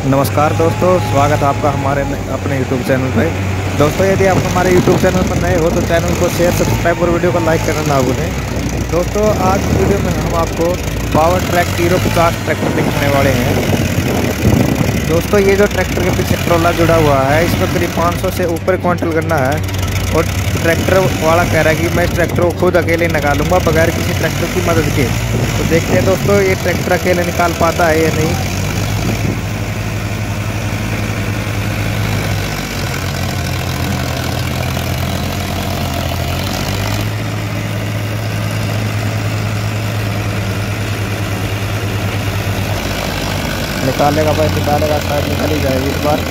नमस्कार दोस्तों, स्वागत है आपका हमारे अपने YouTube चैनल पर। दोस्तों, यदि आप हमारे YouTube चैनल पर नए हो तो चैनल को शेयर, सब्सक्राइब और वीडियो को लाइक करना ना भूलें। दोस्तों, आज की वीडियो में हम आपको पावर ट्रैक हीरो 50 ट्रैक्टर दिखाने वाले हैं। दोस्तों, ये जो ट्रैक्टर के पीछे ट्रोला जुड़ा हुआ है, इसमें करीब 500 से ऊपर क्विंटल करना है। और ट्रैक्टर वाला कह रहा है कि मैं ट्रैक्टर को खुद अकेले निकालूंगा बगैर किसी ट्रैक्टर की मदद के। तो देखते हैं दोस्तों, ये ट्रैक्टर अकेले निकाल पाता है या नहीं। निकालेगा भाई, निकालेगा, शायद निकल ही जाएगी इस बार।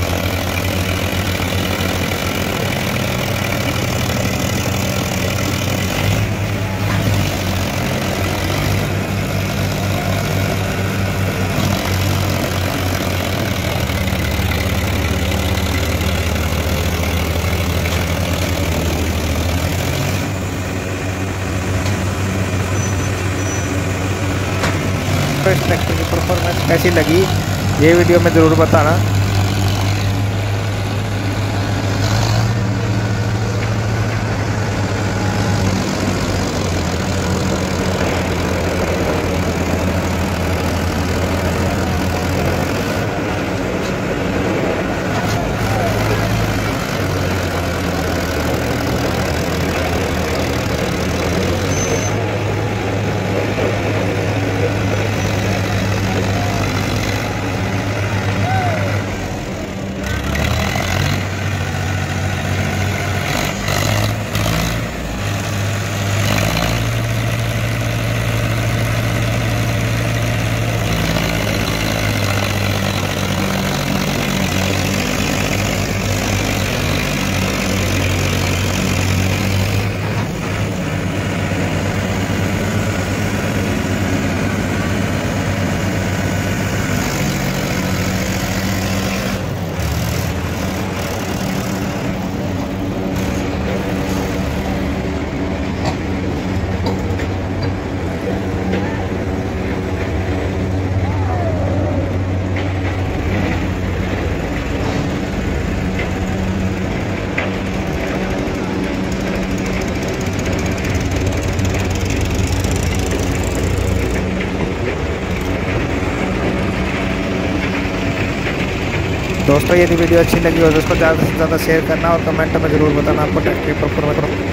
तो इस ट्रैक्टर की परफॉर्मेंस कैसी लगी ये वीडियो में ज़रूर बताना। दोस्तों, यदि वीडियो अच्छी लगी हो तो उसको ज़्यादा से ज़्यादा शेयर करना और कमेंट में ज़रूर बताना आपको ट्रैक्टर की परफॉर्मेंस